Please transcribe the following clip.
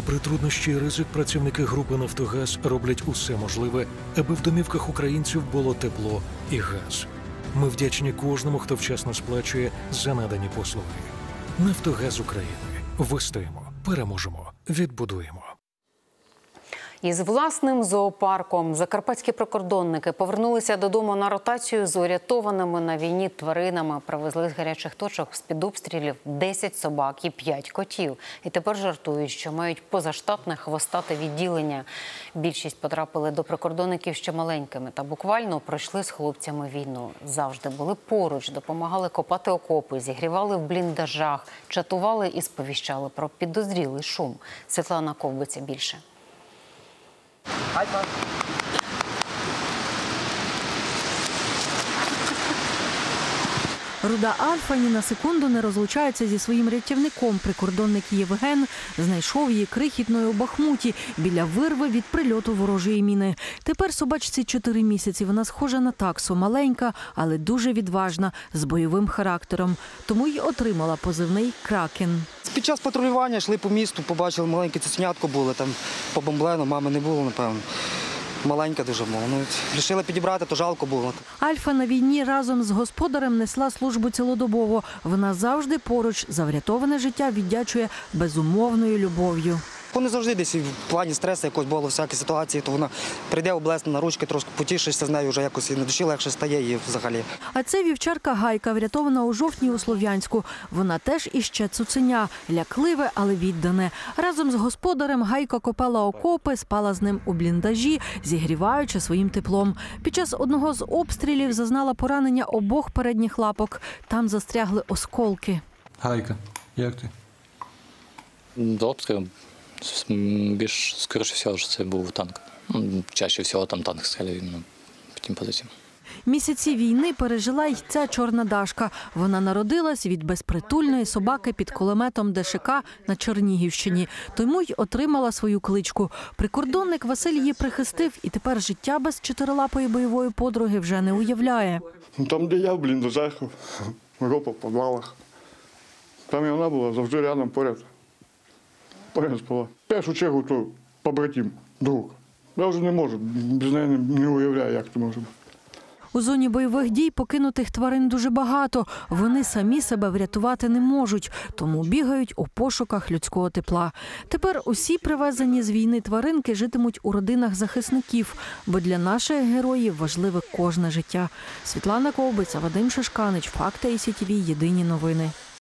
Попри труднощі і ризик, працівники групи «Нафтогаз» роблять усе можливе, аби в домівках українців було тепло і газ. Ми вдячні кожному, хто вчасно сплачує за надані послуги. «Нафтогаз України». Вистоїмо, переможемо, відбудуємо. Із власним зоопарком закарпатські прикордонники повернулися додому на ротацію з урятованими на війні тваринами. Привезли з гарячих точок з-під обстрілів 10 собак і 5 котів. І тепер жартують, що мають позаштатне хвостате відділення. Більшість потрапили до прикордонників ще маленькими та буквально пройшли з хлопцями війну. Завжди були поруч, допомагали копати окопи, зігрівали в бліндажах, чатували і сповіщали про підозрілий шум. Світлана Ковбиця більше. Руда Альфа ні на секунду не розлучається зі своїм рятівником. Прикордонник Євген знайшов її крихітною у Бахмуті біля вирви від прильоту ворожої міни. Тепер собачці 4 місяці. Вона схожа на таксу, маленька, але дуже відважна, з бойовим характером. Тому й отримала позивний «Кракен». Під час патрулювання йшли по місту, побачили маленьке цуценятко було, там побомблено, мами не було, напевно. Маленька дуже була. Вирішили підібрати, то жалко було. Альфа на війні разом з господарем несла службу цілодобово. Вона завжди поруч, за врятоване життя віддячує безумовною любов'ю. Вони завжди десь в плані стресу якось було всякі ситуації, то вона прийде облесна на ручки, трошки потішишся з нею, вже якось і на душі легше стає їй взагалі. А це вівчарка Гайка, врятована у жовтні у Слов'янську. Вона теж іще цуценя, лякливе, але віддане. Разом з господарем Гайка копала окопи, спала з ним у бліндажі, зігріваючи своїм теплом. Під час одного з обстрілів зазнала поранення обох передніх лапок. Там застрягли осколки. Гайка, як ти? До обстрілу. Більш, скоріше всього, що це був танк. Чаще всього там танк стріляє по тим позиціям. Місяці війни пережила й ця чорна Дашка. Вона народилась від безпритульної собаки під кулеметом ДШК на Чернігівщині. Тому й отримала свою кличку. Прикордонник Василь її прихистив, і тепер життя без чотирилапої бойової подруги вже не уявляє. Там, де я в бліндажах, ропа в підвалах. Там і вона була завжди рядом поряд. Поряд спала. В першу чергу то побратим, друг. Я вже не можу, без неї не уявляю, як це може бути. У зоні бойових дій покинутих тварин дуже багато. Вони самі себе врятувати не можуть, тому бігають у пошуках людського тепла. Тепер усі привезені з війни тваринки житимуть у родинах захисників, бо для наших героїв важливе кожне життя. Світлана Ковбиця, Вадим Шишканич, Факти ІСТВ, Єдині новини.